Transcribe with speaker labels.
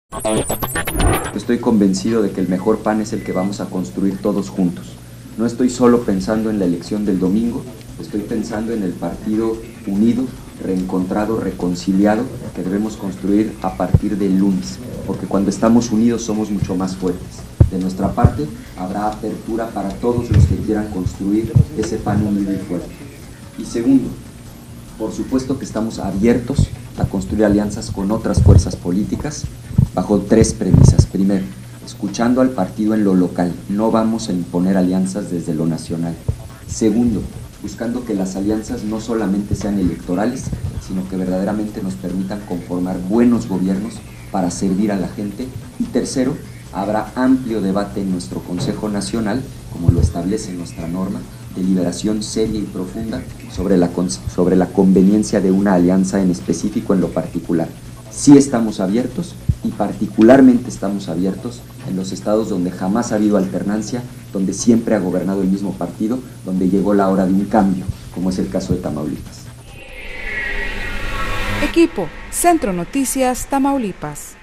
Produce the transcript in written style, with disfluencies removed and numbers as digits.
Speaker 1: Estoy convencido de que el mejor PAN es el que vamos a construir todos juntos. No estoy solo pensando en la elección del domingo, estoy pensando en el partido unido, reencontrado, reconciliado, que debemos construir a partir del lunes, porque cuando estamos unidos somos mucho más fuertes. De nuestra parte, habrá apertura para todos los que quieran construir ese PAN unido y fuerte. Y segundo, por supuesto que estamos abiertos a construir alianzas con otras fuerzas políticas bajo tres premisas. Primero, escuchando al partido en lo local, no vamos a imponer alianzas desde lo nacional. Segundo, buscando que las alianzas no solamente sean electorales, sino que verdaderamente nos permitan conformar buenos gobiernos para servir a la gente. Y tercero, habrá amplio debate en nuestro Consejo Nacional, como lo establece nuestra norma, deliberación seria y profunda sobre la conveniencia de una alianza en específico en lo particular. Sí estamos abiertos y particularmente estamos abiertos en los estados donde jamás ha habido alternancia, donde siempre ha gobernado el mismo partido, donde llegó la hora de un cambio, como es el caso de Tamaulipas.
Speaker 2: Equipo, Centro Noticias, Tamaulipas.